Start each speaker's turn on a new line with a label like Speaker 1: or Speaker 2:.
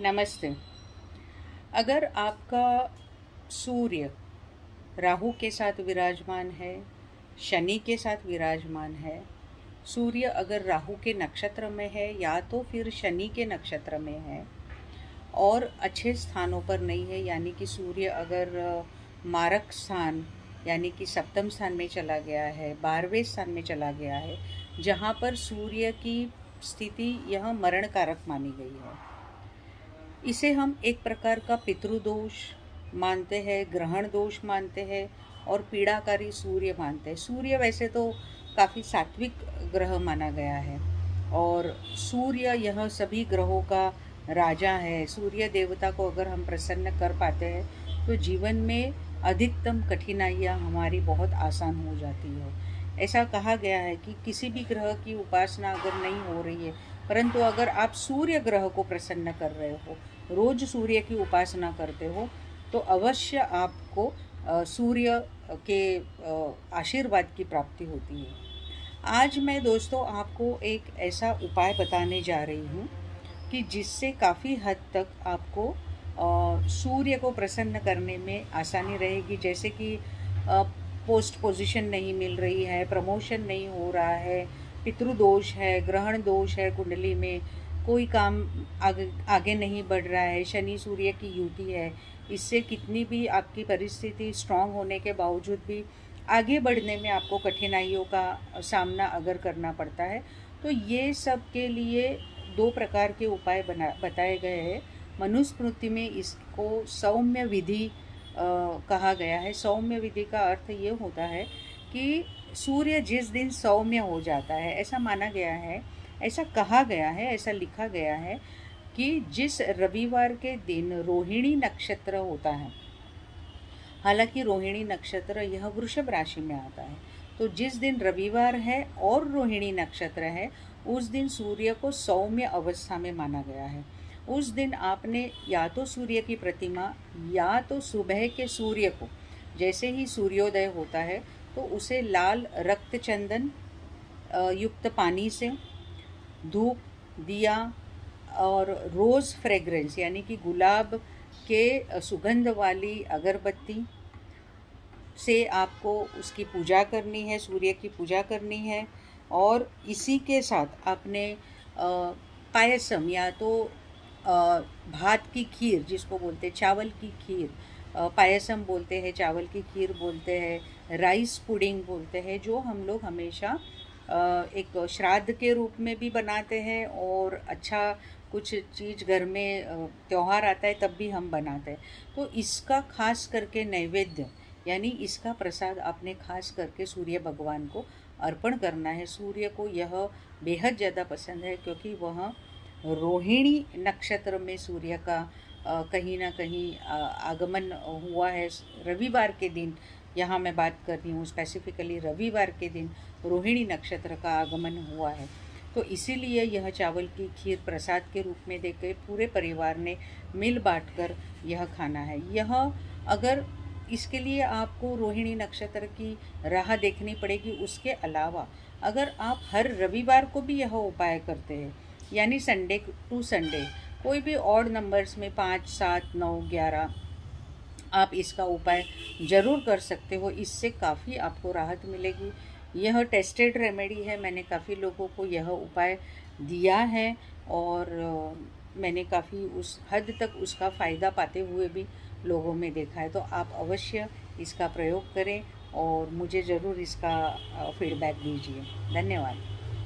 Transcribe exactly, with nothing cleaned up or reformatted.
Speaker 1: नमस्ते। अगर आपका सूर्य राहु के साथ विराजमान है, शनि के साथ विराजमान है, सूर्य अगर राहु के नक्षत्र में है या तो फिर शनि के नक्षत्र में है और अच्छे स्थानों पर नहीं है, यानी कि सूर्य अगर मारक स्थान यानी कि सप्तम स्थान में चला गया है, बारहवें स्थान में चला गया है, जहाँ पर सूर्य की स्थिति यह मरण कारक मानी गई है, इसे हम एक प्रकार का पितृदोष मानते हैं, ग्रहण दोष मानते हैं और पीड़ाकारी सूर्य मानते हैं। सूर्य वैसे तो काफ़ी सात्विक ग्रह माना गया है और सूर्य यह सभी ग्रहों का राजा है। सूर्य देवता को अगर हम प्रसन्न कर पाते हैं तो जीवन में अधिकतम कठिनाइयाँ हमारी बहुत आसान हो जाती है। ऐसा कहा गया है कि किसी भी ग्रह की उपासना अगर नहीं हो रही है, परंतु अगर आप सूर्य ग्रह को प्रसन्न कर रहे हो, रोज सूर्य की उपासना करते हो, तो अवश्य आपको सूर्य के आशीर्वाद की प्राप्ति होती है। आज मैं दोस्तों आपको एक ऐसा उपाय बताने जा रही हूँ कि जिससे काफ़ी हद तक आपको सूर्य को प्रसन्न करने में आसानी रहेगी। जैसे कि पोस्ट पोजीशन नहीं मिल रही है, प्रमोशन नहीं हो रहा है, पितृदोष है, ग्रहण दोष है, कुंडली में कोई काम आगे आगे नहीं बढ़ रहा है, शनि सूर्य की युति है, इससे कितनी भी आपकी परिस्थिति स्ट्रांग होने के बावजूद भी आगे बढ़ने में आपको कठिनाइयों का सामना अगर करना पड़ता है, तो ये सब के लिए दो प्रकार के उपाय बना बताए गए हैं। मनुस्मृति में इसको सौम्य विधि कहा गया है। सौम्य विधि का अर्थ ये होता है कि सूर्य जिस दिन सौम्य हो जाता है, ऐसा माना गया है, ऐसा कहा गया है, ऐसा लिखा गया है कि जिस रविवार के दिन रोहिणी नक्षत्र होता है, हालांकि रोहिणी नक्षत्र यह वृषभ राशि में आता है, तो जिस दिन रविवार है और रोहिणी नक्षत्र है, उस दिन सूर्य को सौम्य अवस्था में माना गया है। उस दिन आपने या तो सूर्य की प्रतिमा या तो सुबह के सूर्य को, जैसे ही सूर्योदय होता है तो उसे लाल रक्त चंदन युक्त पानी से, धूप, दिया और रोज़ फ्रेग्रेंस यानी कि गुलाब के सुगंध वाली अगरबत्ती से आपको उसकी पूजा करनी है, सूर्य की पूजा करनी है। और इसी के साथ आपने पायसम या तो भात की खीर, जिसको बोलते हैं चावल की खीर, पायसम बोलते हैं, चावल की खीर बोलते हैं, राइस पुडिंग बोलते हैं, जो हम लोग हमेशा एक श्राद्ध के रूप में भी बनाते हैं और अच्छा कुछ चीज़ घर में त्यौहार आता है तब भी हम बनाते हैं। तो इसका खास करके नैवेद्य यानी इसका प्रसाद आपने खास करके सूर्य भगवान को अर्पण करना है। सूर्य को यह बेहद ज़्यादा पसंद है क्योंकि वह रोहिणी नक्षत्र में सूर्य का कहीं ना कहीं आगमन हुआ है रविवार के दिन। यहाँ मैं बात कर रही हूँ स्पेसिफिकली रविवार के दिन रोहिणी नक्षत्र का आगमन हुआ है, तो इसीलिए यह चावल की खीर प्रसाद के रूप में देकर पूरे परिवार ने मिल बांटकर यह खाना है। यह अगर इसके लिए आपको रोहिणी नक्षत्र की राह देखनी पड़ेगी। उसके अलावा अगर आप हर रविवार को भी यह उपाय करते हैं, यानी संडे टू संडे, कोई भी ऑड नंबर्स में पाँच, सात, नौ, ग्यारह, आप इसका उपाय ज़रूर कर सकते हो। इससे काफ़ी आपको राहत मिलेगी। यह टेस्टेड रेमेडी है, मैंने काफ़ी लोगों को यह उपाय दिया है और मैंने काफ़ी उस हद तक उसका फ़ायदा पाते हुए भी लोगों में देखा है। तो आप अवश्य इसका प्रयोग करें और मुझे ज़रूर इसका फीडबैक दीजिए। धन्यवाद।